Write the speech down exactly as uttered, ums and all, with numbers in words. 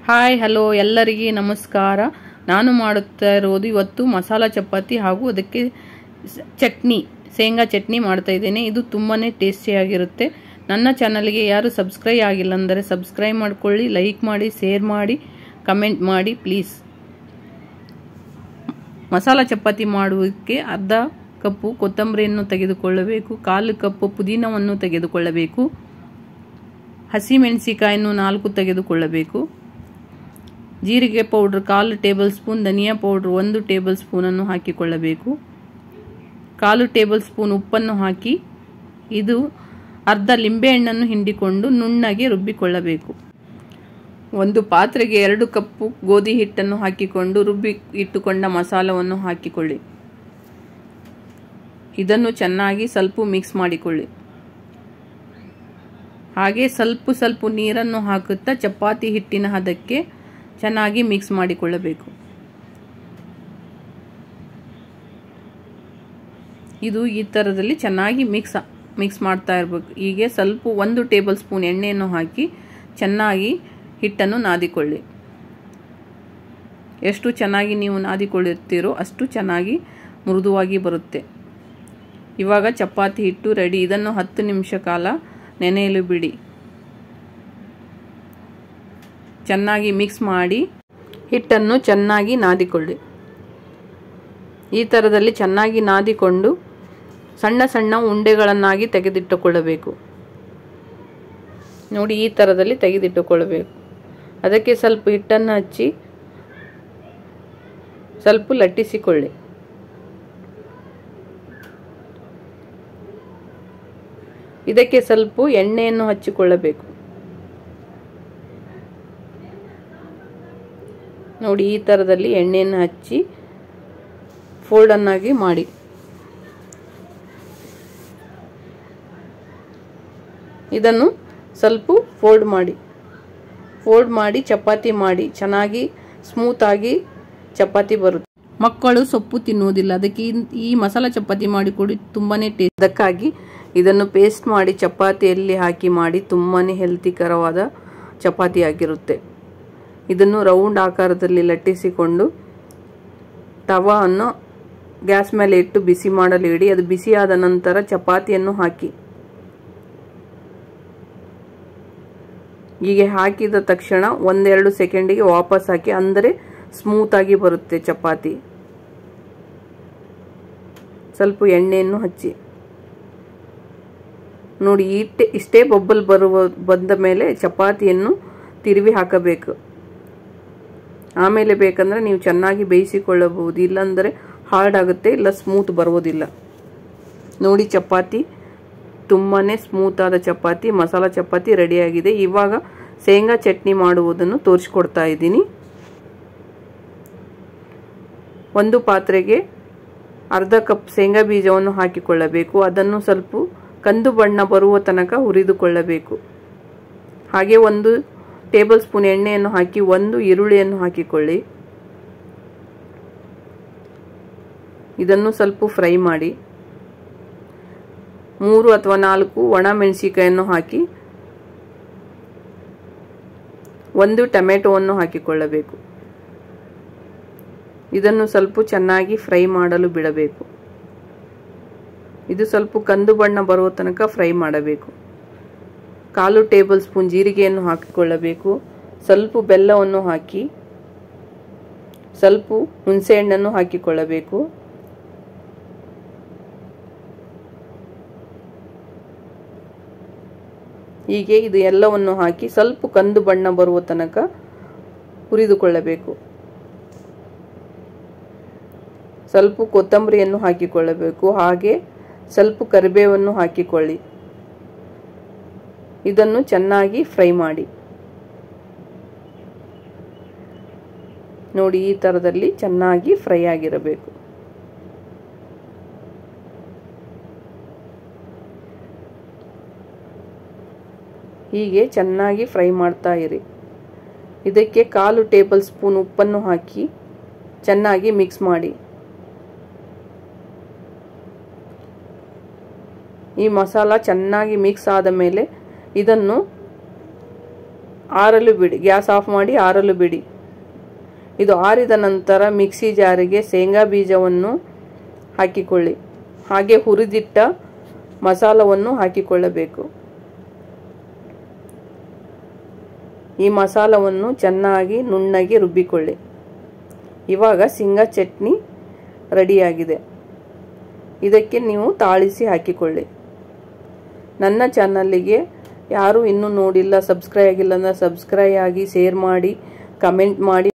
Hi hello ಎಲ್ಲರಿಗೆ ನಮಸ್ಕಾರ. ನಾನು ಮಾಡುತ್ತಾ ಇರೋದು ಇವತ್ತು ಮಸಾಲಾ ಚಪಾತಿ ಹಾಗೂ ಅದಕ್ಕೆ ಚಟ್ನಿ, ಶೇಂಗಾ ಚಟ್ನಿ ಮಾಡ್ತಾ ಇದ್ದೇನೆ. ಇದು ತುಂಬಾನೇ ಟೇಸ್ಟಿಯಾಗಿರುತ್ತೆ. ನನ್ನ ಚಾನಲ್ಗೆ ಯಾರು ಸಬ್ಸ್ಕ್ರೈಬ್ ಆಗಿಲ್ಲ ಅಂದರೆ ಸಬ್ಸ್ಕ್ರೈಬ್ ಮಾಡ್ಕೊಳ್ಳಿ, ಲೈಕ್ ಮಾಡಿ, ಶೇರ್ ಮಾಡಿ, ಕಮೆಂಟ್ ಮಾಡಿ ಪ್ಲೀಸ್. ಮಸಾಲಾ ಚಪಾತಿ ಮಾಡುವುದಕ್ಕೆ ಅರ್ಧ ಕಪ್ಪು ಕೊತ್ತಂಬರಿಯನ್ನು ತೆಗೆದುಕೊಳ್ಳಬೇಕು, ಕಾಲು ಕಪ್ಪು ಪುದೀನವನ್ನು ತೆಗೆದುಕೊಳ್ಳಬೇಕು, ಹಸಿಮೆಣಸಿಕಾಯನ್ನು ನಾಲ್ಕು ತೆಗೆದುಕೊಳ್ಳಬೇಕು, ಜೀರಿಗೆ ಪೌಡರ್ ಕಾಲು ಟೇಬಲ್ ಸ್ಪೂನ್, ಧನಿಯಾ ಪೌಡರ್ ಒಂದು ಟೇಬಲ್ ಸ್ಪೂನನ್ನು ಹಾಕಿಕೊಳ್ಳಬೇಕು, ಕಾಲು ಟೇಬಲ್ ಸ್ಪೂನ್ ಉಪ್ಪನ್ನು ಹಾಕಿ ಇದು ಅರ್ಧ ಲಿಂಬೆಹಣ್ಣನ್ನು ಹಿಂಡಿಕೊಂಡು ನುಣ್ಣಗೆ ರುಬ್ಬಿಕೊಳ್ಳಬೇಕು. ಒಂದು ಪಾತ್ರೆಗೆ ಎರಡು ಕಪ್ಪು ಗೋಧಿ ಹಿಟ್ಟನ್ನು ಹಾಕಿಕೊಂಡು ರುಬ್ಬಿ ಇಟ್ಟುಕೊಂಡ ಮಸಾಲವನ್ನು ಹಾಕಿಕೊಳ್ಳಿ. ಇದನ್ನು ಚೆನ್ನಾಗಿ ಸ್ವಲ್ಪ ಮಿಕ್ಸ್ ಮಾಡಿಕೊಳ್ಳಿ. ಹಾಗೆ ಸ್ವಲ್ಪ ಸ್ವಲ್ಪ ನೀರನ್ನು ಹಾಕುತ್ತಾ ಚಪಾತಿ ಹಿಟ್ಟಿನ ಹದಕ್ಕೆ ಚೆನ್ನಾಗಿ ಮಿಕ್ಸ್ ಮಾಡಿಕೊಳ್ಳಬೇಕು. ಇದು ಈ ಥರದಲ್ಲಿ ಚೆನ್ನಾಗಿ ಮಿಕ್ಸ್ ಮಿಕ್ಸ್ ಮಾಡ್ತಾ ಇರಬೇಕು. ಹೀಗೆ ಸ್ವಲ್ಪ ಒಂದು ಟೇಬಲ್ ಸ್ಪೂನ್ ಎಣ್ಣೆಯನ್ನು ಹಾಕಿ ಚೆನ್ನಾಗಿ ಹಿಟ್ಟನ್ನು ನಾದಿಕೊಳ್ಳಿ. ಎಷ್ಟು ಚೆನ್ನಾಗಿ ನೀವು ನಾದಿಕೊಳ್ಳುತ್ತೀರೋ ಅಷ್ಟು ಚೆನ್ನಾಗಿ ಮೃದುವಾಗಿ ಬರುತ್ತೆ. ಇವಾಗ ಚಪಾತಿ ಹಿಟ್ಟು ರೆಡಿ. ಇದನ್ನು ಹತ್ತು ನಿಮಿಷ ಕಾಲ ನೆನೆಯಲು ಬಿಡಿ. ಚೆನ್ನಾಗಿ ಮಿಕ್ಸ್ ಮಾಡಿ ಹಿಟ್ಟನ್ನು ಚೆನ್ನಾಗಿ ನಾದಿಕೊಳ್ಳಿ. ಈ ಥರದಲ್ಲಿ ಚೆನ್ನಾಗಿ ನಾದಿಕೊಂಡು ಸಣ್ಣ ಸಣ್ಣ ಉಂಡೆಗಳನ್ನಾಗಿ ತೆಗೆದಿಟ್ಟುಕೊಳ್ಳಬೇಕು. ನೋಡಿ, ಈ ಥರದಲ್ಲಿ ತೆಗೆದಿಟ್ಟುಕೊಳ್ಳಬೇಕು. ಅದಕ್ಕೆ ಸ್ವಲ್ಪ ಹಿಟ್ಟನ್ನು ಹಚ್ಚಿ ಸ್ವಲ್ಪ ಲಟ್ಟಿಸಿಕೊಳ್ಳಿ. ಇದಕ್ಕೆ ಸ್ವಲ್ಪ ಎಣ್ಣೆಯನ್ನು ಹಚ್ಚಿಕೊಳ್ಳಬೇಕು. ನೋಡಿ, ಈ ಥರದಲ್ಲಿ ಎಣ್ಣೆಯನ್ನು ಹಚ್ಚಿ ಫೋಲ್ಡನ್ನಾಗಿ ಮಾಡಿ. ಇದನ್ನು ಸ್ವಲ್ಪ ಫೋಲ್ಡ್ ಮಾಡಿ ಫೋಲ್ಡ್ ಮಾಡಿ ಚಪಾತಿ ಮಾಡಿ ಚೆನ್ನಾಗಿ ಸ್ಮೂತಾಗಿ ಚಪಾತಿ ಬರುತ್ತೆ. ಮಕ್ಕಳು ಸೊಪ್ಪು ತಿನ್ನುವುದಿಲ್ಲ, ಅದಕ್ಕೆ ಈ ಮಸಾಲಾ ಚಪಾತಿ ಮಾಡಿಕೊಡಿ, ತುಂಬಾನೇ ಟೇಸ್ಟ್. ಅದಕ್ಕಾಗಿ ಇದನ್ನು ಪೇಸ್ಟ್ ಮಾಡಿ ಚಪಾತಿಯಲ್ಲಿ ಹಾಕಿ ಮಾಡಿ ತುಂಬಾನೇ ಹೆಲ್ತಿಕರವಾದ ಚಪಾತಿ ಆಗಿರುತ್ತೆ. ಇದನ್ನು ರೌಂಡ್ ಆಕಾರದಲ್ಲಿ ಲಟ್ಟಿಸಿಕೊಂಡು ತವಾವನ್ನು ಗ್ಯಾಸ್ ಮೇಲೆ ಇಟ್ಟು ಬಿಸಿ ಮಾಡಲು ಇಡಿ. ಅದು ಬಿಸಿಯಾದ ನಂತರ ಚಪಾತಿಯನ್ನು ಹಾಕಿ. ಹೀಗೆ ಹಾಕಿದ ತಕ್ಷಣ ಒಂದೆರಡು ಸೆಕೆಂಡಿಗೆ ವಾಪಸ್ ಹಾಕಿ, ಅಂದರೆ ಸ್ಮೂತಾಗಿ ಬರುತ್ತೆ ಚಪಾತಿ. ಸ್ವಲ್ಪ ಎಣ್ಣೆಯನ್ನು ಹಚ್ಚಿ ನೋಡಿ. ಇಷ್ಟೇ ಇಷ್ಟೇ ಬಬ್ಬಲ್ ಬರುವ ಬಂದ ಮೇಲೆ ಚಪಾತಿಯನ್ನು ತಿರುವಿ ಹಾಕಬೇಕು. ಆಮೇಲೆ ಬೇಕಂದ್ರೆ ನೀವು ಚೆನ್ನಾಗಿ ಬೇಯಿಸಿಕೊಳ್ಳಬಹುದು, ಇಲ್ಲಾಂದರೆ ಹಾರ್ಡ್ ಆಗುತ್ತೆ, ಇಲ್ಲ ಸ್ಮೂತ್ ಬರುವುದಿಲ್ಲ. ನೋಡಿ, ಚಪಾತಿ ತುಂಬಾನೇ ಸ್ಮೂತ್ ಆದ ಚಪಾತಿ, ಮಸಾಲಾ ಚಪಾತಿ ರೆಡಿಯಾಗಿದೆ. ಇವಾಗ ಶೇಂಗಾ ಚಟ್ನಿ ಮಾಡುವುದನ್ನು ತೋರಿಸ್ಕೊಡ್ತಾ ಇದ್ದೀನಿ. ಒಂದು ಪಾತ್ರೆಗೆ ಅರ್ಧ ಕಪ್ ಶೇಂಗಾ ಬೀಜವನ್ನು ಹಾಕಿಕೊಳ್ಳಬೇಕು. ಅದನ್ನು ಸ್ವಲ್ಪ ಕಂದು ಬಣ್ಣ ಬರುವ ತನಕ ಹುರಿದುಕೊಳ್ಳಬೇಕು. ಹಾಗೆ ಒಂದು ಟೇಬಲ್ ಸ್ಪೂನ್ ಎಣ್ಣೆಯನ್ನು ಹಾಕಿ ಒಂದು ಈರುಳ್ಳಿಯನ್ನು ಹಾಕಿಕೊಳ್ಳಿ. ಇದನ್ನು ಸ್ವಲ್ಪ ಫ್ರೈ ಮಾಡಿ. ಮೂರು ಅಥವಾ ನಾಲ್ಕು ಒಣ ಮೆಣಸಿನಕಾಯಿಯನ್ನು ಹಾಕಿ ಒಂದು ಟೊಮೆಟೊವನ್ನು ಹಾಕಿಕೊಳ್ಳಬೇಕು. ಇದನ್ನು ಸ್ವಲ್ಪ ಚೆನ್ನಾಗಿ ಫ್ರೈ ಮಾಡಲು ಬಿಡಬೇಕು. ಇದು ಸ್ವಲ್ಪ ಕಂದು ಬಣ್ಣ ಬರುವ ತನಕ ಫ್ರೈ ಮಾಡಬೇಕು. ಕಾಲು ಟೇಬಲ್ ಸ್ಪೂನ್ ಜೀರಿಗೆಯನ್ನು ಹಾಕಿಕೊಳ್ಳಬೇಕು. ಸ್ವಲ್ಪ ಬೆಲ್ಲವನ್ನು ಹಾಕಿ ಸ್ವಲ್ಪ ಹುಣಸೆಹಣ್ಣನ್ನು ಹಾಕಿಕೊಳ್ಳಬೇಕು. ಹೀಗೆ ಇದು ಎಲ್ಲವನ್ನು ಹಾಕಿ ಸ್ವಲ್ಪ ಕಂದು ಬಣ್ಣ ಬರುವ ತನಕ ಹುರಿದುಕೊಳ್ಳಬೇಕು. ಸ್ವಲ್ಪ ಕೊತ್ತಂಬರಿಯನ್ನು ಹಾಕಿಕೊಳ್ಳಬೇಕು. ಹಾಗೆ ಸ್ವಲ್ಪ ಕರಿಬೇವನ್ನು ಹಾಕಿಕೊಳ್ಳಿ. ಇದನ್ನು ಚೆನ್ನಾಗಿ ಫ್ರೈ ಮಾಡಿ. ನೋಡಿ, ಈ ಥರದಲ್ಲಿ ಚೆನ್ನಾಗಿ ಫ್ರೈ ಆಗಿರಬೇಕು. ಹೀಗೆ ಚೆನ್ನಾಗಿ ಫ್ರೈ ಮಾಡ್ತಾ ಇರಿ. ಇದಕ್ಕೆ ಕಾಲು ಟೇಬಲ್ ಸ್ಪೂನ್ ಉಪ್ಪನ್ನು ಹಾಕಿ ಚೆನ್ನಾಗಿ ಮಿಕ್ಸ್ ಮಾಡಿ. ಈ ಮಸಾಲ ಚೆನ್ನಾಗಿ ಮಿಕ್ಸ್ ಆದ ಮೇಲೆ ಇದನ್ನು ಆರಲು ಬಿಡಿ. ಗ್ಯಾಸ್ ಆಫ್ ಮಾಡಿ ಆರಲು ಬಿಡಿ. ಇದು ಆರಿದ ನಂತರ ಮಿಕ್ಸಿ ಜಾರಿಗೆ ಶೇಂಗಾ ಬೀಜವನ್ನು ಹಾಕಿಕೊಳ್ಳಿ. ಹಾಗೆ ಹುರಿದಿಟ್ಟ ಮಸಾಲವನ್ನು ಹಾಕಿಕೊಳ್ಳಬೇಕು. ಈ ಮಸಾಲವನ್ನು ಚೆನ್ನಾಗಿ ನುಣ್ಣಗೆ ರುಬ್ಬಿಕೊಳ್ಳಿ. ಇವಾಗ ಶೇಂಗಾ ಚಟ್ನಿ ರೆಡಿಯಾಗಿದೆ. ಇದಕ್ಕೆ ನೀವು ತಾಳಿಸಿ ಹಾಕಿಕೊಳ್ಳಿ. ನನ್ನ ಚಾನಲ್ಲಿಗೆ ಯಾರು ಇನ್ನೂ ನೋಡಿಲ್ಲ, ಸಬ್ಸ್ಕ್ರೈಬ್ ಆಗಿಲ್ಲ ಅಂದರೆ ಸಬ್ಸ್ಕ್ರೈಬ್ ಆಗಿ, ಶೇರ್ ಮಾಡಿ, ಕಮೆಂಟ್ ಮಾಡಿ.